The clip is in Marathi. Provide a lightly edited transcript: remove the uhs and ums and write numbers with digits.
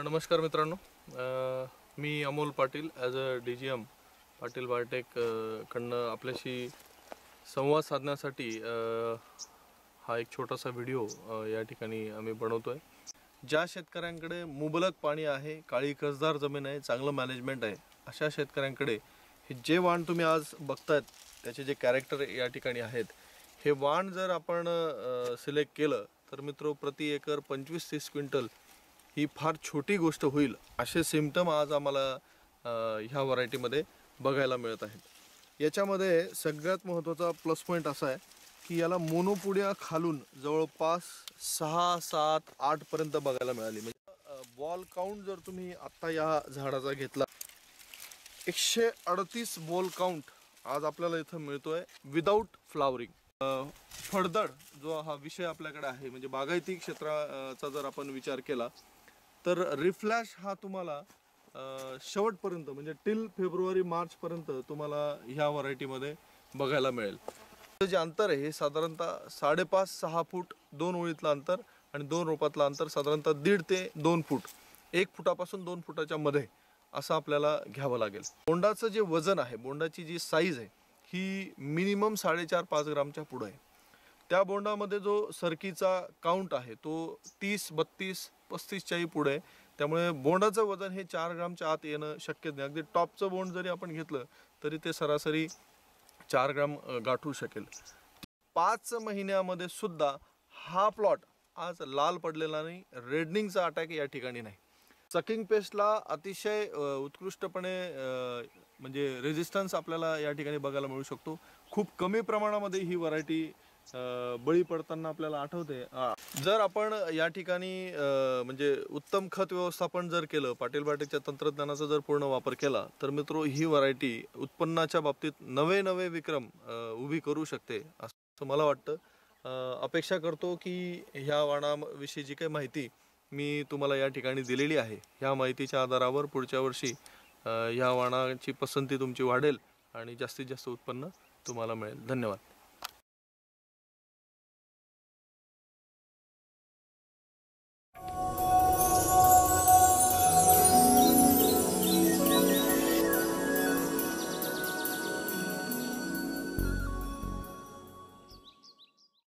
नमस्कार मित्रांनो, मी Amol Patil as a DGM Patil biotech कडनं आपल्याशी संवाद साधण्यासाठी हा एक छोटासा व्हिडिओ या ठिकाणी आम्ही बनवतो आहे। ज्या शेतकऱ्यांकडे मुबलक पाणी आहे, काळी कसदार जमीन आहे, चांगलं मॅनेजमेंट आहे, अशा शेतकऱ्यांकडे हे जे वाण तुम्ही आज बघतायत त्याचे जे कॅरेक्टर या ठिकाणी आहेत, हे वाण जर आपण सिलेक्ट केलं तर मित्रो प्रति एकर 25-30 क्विंटल ही फार छोटी गोष्ट होईल असे सिम्पटम आज आम्हाला ह्या व्हरायटीमध्ये बघायला मिळत आहेत। याच्यामध्ये सगळ्यात महत्त्वाचा प्लस पॉईंट असा आहे की याला मोनोपोडिया खालून जवळपास 6, 7, 8 पर्यंत बघायला मिळाली। म्हणजे बॉल काउंट जर तुम्ही आत्ता या झाडाचा घेतला 138 बॉल काउंट आज आपल्याला इथं मिळतोय विदाऊट फ्लावरिंग। फळदड जो हा विषय आपल्याकडे आहे, म्हणजे बागायती क्षेत्राचा जर आपण विचार केला तर रिफ्लॅश हा तुम्हाला शेवटपर्यंत म्हणजे टिल फेब्रुवारी मार्च पर्यंत तुम्हाला ह्या व्हरायटीमध्ये बघायला मिळेल। जे अंतर आहे हे साधारणतः 5.5-6 फूट 2 ओळीतलं अंतर आणि 2 रोपातलं अंतर साधारणतः 1.5 ते 2 फूट, 1 फुटापासून 2 फुटाच्या मध्ये असं आपल्याला घ्यावं लागेल। बोंडाचं जे वजन आहे, बोंडाची जी साईज आहे ही मिनिमम 4.5-5 ग्रामच्या पुढे आहे। त्या बोंडामध्ये जो सरकीचा काउंट आहे तो 30, 32, 35च्याही पुढे आहे। त्यामुळे बोंडाचं वजन हे 4 ग्रामच्या आत येणं शक्य नाही। अगदी टॉपचं बोंड जरी आपण घेतलं तरी ते सरासरी 4 ग्राम गाठू शकेल। 5 महिन्यामध्ये सुद्धा हा प्लॉट आज लाल पडलेला नाही, रेडनिंगचा अटॅक या ठिकाणी नाही। सकिंग पेस्टला अतिशय उत्कृष्टपणे म्हणजे रेजिस्टन्स आपल्याला या ठिकाणी बघायला मिळू शकतो। खूप कमी प्रमाणामध्ये ही व्हरायटी बळी पडताना आपल्याला आठवते। जर आपण या ठिकाणी म्हणजे उत्तम खत व्यवस्थापन जर केलं, पाटील बायोटेकच्या तंत्रज्ञानाचा जर पूर्ण वापर केला तर मित्रो ही व्हरायटी उत्पन्नाच्या बाबतीत नवे विक्रम उभी करू शकते असं मला वाटतं। अपेक्षा करतो की ह्या वाणाविषयी जी काही माहिती मी तुम्हाला या ठिकाणी दिलेली आहे, ह्या माहितीच्या आधारावर पुढच्या वर्षी ह्या वाणाची पसंती तुमची वाढेल आणि जास्तीत जास्त उत्पन्न तुम्हाला मिळेल। धन्यवाद।